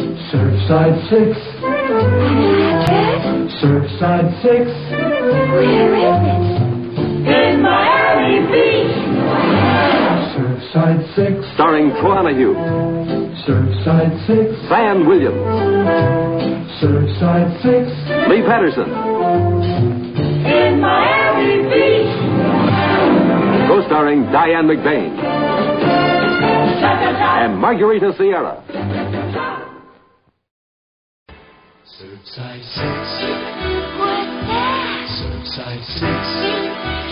Surfside 6. Surfside 6. Where is it? In Miami Beach. Surfside 6. Starring Joanna Hughes, Surfside 6. Van Williams, Surfside 6. Lee Patterson, In Miami Beach. co-starring Diane McBain and Margarita Sierra. Surfside 6. What's that? Surfside 6.